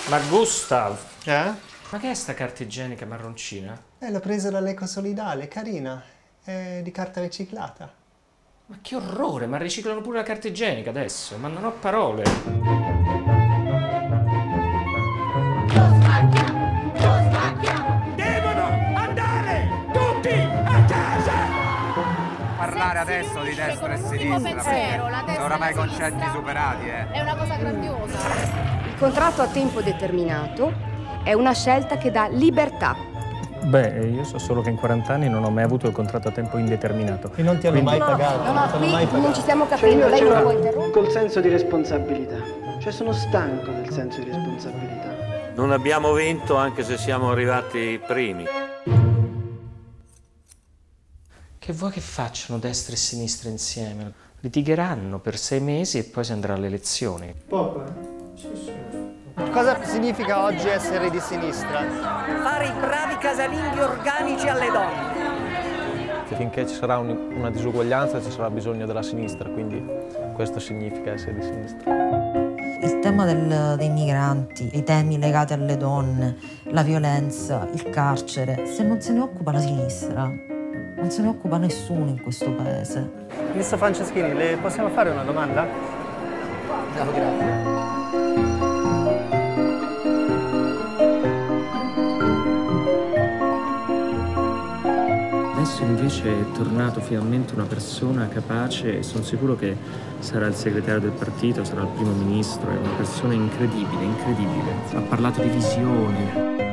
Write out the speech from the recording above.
Ma Gustav, Eh? ma che è sta carta igienica marroncina? L'ho presa dall'Ecosolidale, carina. È di carta riciclata. Ma che orrore, ma riciclano pure la carta igienica adesso, ma non ho parole. Devono andare tutti a casa! Parlare adesso di destra e sinistra, perché sono oramai concetti superati, È una cosa grandiosa. Il contratto a tempo determinato è una scelta che dà libertà. Beh, io so solo che in 40 anni non ho mai avuto il contratto a tempo indeterminato. E non ti hanno mai pagato. Qui non ci stiamo capendo, lei non può interrompere. Col senso di responsabilità. Cioè sono stanco del senso di responsabilità. Non abbiamo vinto anche se siamo arrivati primi. Che vuoi che facciano destra e sinistra insieme? Litigheranno per 6 mesi e poi si andrà alle elezioni. Cosa significa oggi essere di sinistra? Fare i bravi casalinghi organici alle donne. Finché ci sarà una disuguaglianza ci sarà bisogno della sinistra, quindi questo significa essere di sinistra. Il tema dei migranti, i temi legati alle donne, la violenza, il carcere, se non se ne occupa la sinistra, non se ne occupa nessuno in questo paese. Ministro Franceschini, le possiamo fare una domanda? No, grazie. Adesso invece è tornato finalmente una persona capace e sono sicuro che sarà il segretario del partito, sarà il primo ministro, è una persona incredibile, incredibile. Ha parlato di visione.